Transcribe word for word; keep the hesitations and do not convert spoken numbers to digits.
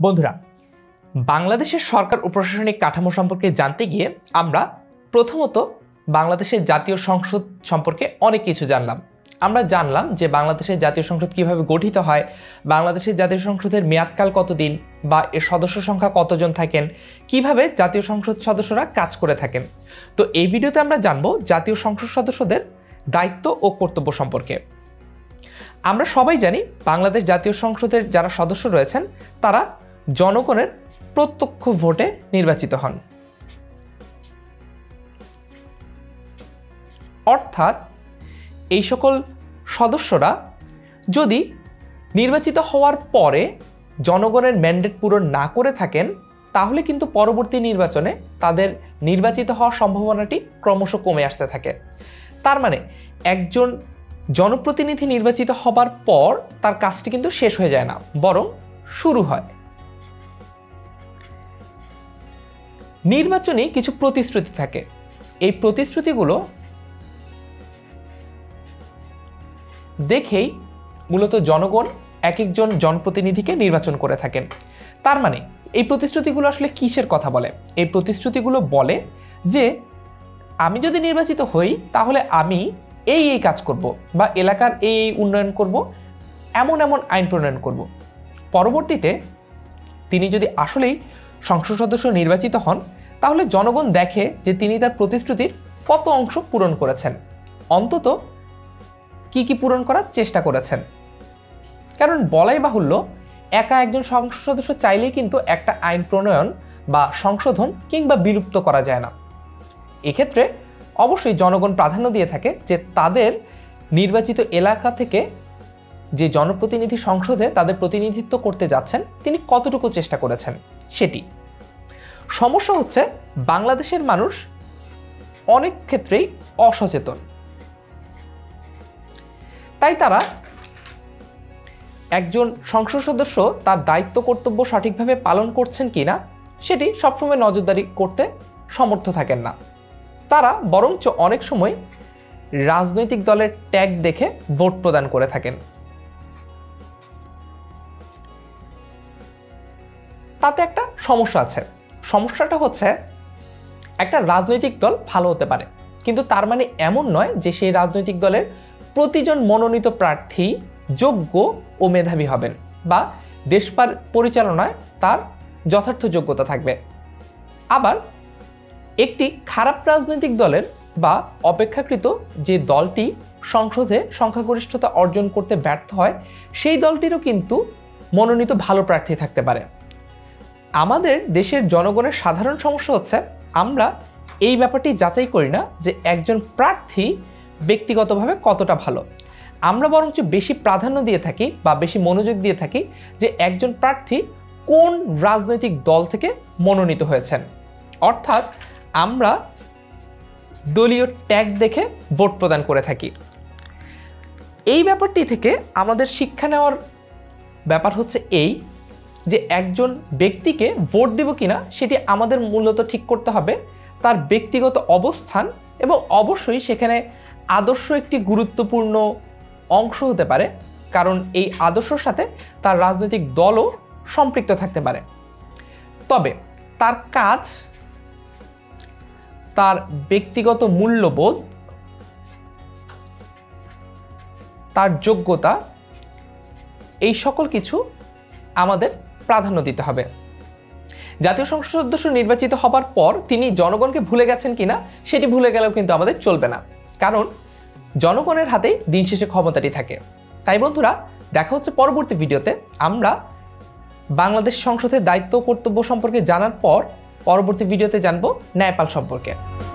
বন্ধুরা, বাংলাদেশের সরকার ও প্রশাসনিক কাঠামো সম্পর্কে জানতে গিয়ে আমরা প্রথমত বাংলাদেশের জাতীয় সংসদ সম্পর্কে অনেক কিছু জানলাম। আমরা জানলাম যে বাংলাদেশের জাতীয় সংসদ কিভাবে গঠিত হয়, বাংলাদেশের জাতীয় সংসদের মেয়াদকাল কতদিন বা এর সদস্য সংখ্যা কতজন থাকেন, কিভাবে জাতীয় সংসদ সদস্যরা কাজ করে থাকেন। তো এই ভিডিওতে আমরা জানব জাতীয় সংসদ সদস্যদের দায়িত্ব ও কর্তব্য সম্পর্কে। আমরা সবাই জানি বাংলাদেশ জাতীয় সংসদের যারা সদস্য রয়েছেন তারা জনগণের প্রত্যক্ষ ভোটে নির্বাচিত হন। অর্থাৎ এই সকল সদস্যরা যদি নির্বাচিত হওয়ার পরে জনগণের ম্যান্ডেট পূরণ না করে থাকেন তাহলে কিন্তু পরবর্তী নির্বাচনে তাদের নির্বাচিত হওয়ার সম্ভাবনাটি ক্রমশ কমে আসতে থাকে। তার মানে একজন জনপ্রতিনিধি নির্বাচিত হবার পর তার কাজটি কিন্তু শেষ হয়ে যায় না, বরং শুরু হয়। নির্বাচনে কিছু প্রতিশ্রুতি থাকে, এই প্রতিশ্রুতিগুলো দেখেই মূলত জনগণ এক একজন জনপ্রতিনিধিকে নির্বাচন করে থাকেন। তার মানে এই প্রতিশ্রুতিগুলো আসলে কিসের কথা বলে? এই প্রতিশ্রুতিগুলো বলে যে আমি যদি নির্বাচিত হই তাহলে আমি এই এই কাজ করব বা এলাকার এই এই উন্নয়ন করব, এমন এমন আইন প্রণয়ন করব। পরবর্তীতে তিনি যদি আসলেই সংসদ সদস্য নির্বাচিত হন তাহলে জনগণ দেখে যে তিনি তার প্রতিশ্রুতির কত অংশ পূরণ করেছেন, অন্তত কি কি পূরণ করার চেষ্টা করেছেন। কারণ বলাই বাহুল্য, একা একজন সংসদ সদস্য চাইলেই কিন্তু একটা আইন প্রণয়ন বা সংশোধন কিংবা বিলুপ্ত করা যায় না। এক্ষেত্রে অবশ্যই জনগণ প্রাধান্য দিয়ে থাকে যে তাদের নির্বাচিত এলাকা থেকে যে জনপ্রতিনিধি সংসদে তাদের প্রতিনিধিত্ব করতে যাচ্ছেন তিনি কতটুকু চেষ্টা করেছেন সেটি। সমস্যা হচ্ছে বাংলাদেশের মানুষ অনেক ক্ষেত্রেই অসচেতন, তাই তারা একজন সংসদ সদস্য তার দায়িত্ব কর্তব্য সঠিকভাবে পালন করছেন কিনা সেটি সবসময় নজরদারি করতে সমর্থ থাকেন না। তারা বরঞ্চ অনেক সময় রাজনৈতিক দলের ট্যাগ দেখে ভোট প্রদান করে থাকেন। তাতে একটা সমস্যা আছে। সমস্যাটা হচ্ছে একটা রাজনৈতিক দল ভালো হতে পারে, কিন্তু তার মানে এমন নয় যে সেই রাজনৈতিক দলের প্রতিজন মনোনীত প্রার্থী যোগ্য ও মেধাবী হবেন বা দেশ পরিচালনায় তার যথার্থ যোগ্যতা থাকবে। আবার একটি খারাপ রাজনৈতিক দলের বা অপেক্ষাকৃত যে দলটি সংসদে সংখ্যাগরিষ্ঠতা অর্জন করতে ব্যর্থ হয় সেই দলটিরও কিন্তু মনোনীত ভালো প্রার্থী থাকতে পারে। আমাদের দেশের জনগণের সাধারণ সমস্যা হচ্ছে আমরা এই ব্যাপারটি যাচাই করি না যে একজন প্রার্থী ব্যক্তিগতভাবে কতটা ভালো। আমরা বরঞ্চ বেশি প্রাধান্য দিয়ে থাকি বা বেশি মনোযোগ দিয়ে থাকি যে একজন প্রার্থী কোন রাজনৈতিক দল থেকে মনোনীত হয়েছেন। অর্থাৎ আমরা দলীয় ট্যাগ দেখে ভোট প্রদান করে থাকি। এই ব্যাপারটি থেকে আমাদের শিক্ষা নেওয়ার ব্যাপার হচ্ছে এই যে একজন ব্যক্তিকে ভোট দেব কিনা সেটি আমাদের মূলত ঠিক করতে হবে তার ব্যক্তিগত অবস্থান, এবং অবশ্যই সেখানে আদর্শ একটি গুরুত্বপূর্ণ অংশ হতে পারে, কারণ এই আদর্শের সাথে তার রাজনৈতিক দলও সম্পৃক্ত থাকতে পারে। তবে তার কাজ, তার ব্যক্তিগত মূল্যবোধ, তার যোগ্যতা, এই সকল কিছু আমাদের প্রাধান্য দিতে হবে। জাতীয় সংসদ সদস্য নির্বাচিত হবার পর তিনি জনগণকে ভুলে গেছেন কিনা সেটি ভুলে গেলেও কিন্তু আমাদের চলবে না, কারণ জনগণের হাতেই দিন শেষে ক্ষমতাটি থাকে। তাই বন্ধুরা, দেখা হচ্ছে পরবর্তী ভিডিওতে। আমরা বাংলাদেশ সংসদের দায়িত্ব কর্তব্য সম্পর্কে জানার পর পরবর্তী ভিডিওতে জানবো ন্যায়পাল সম্পর্কে।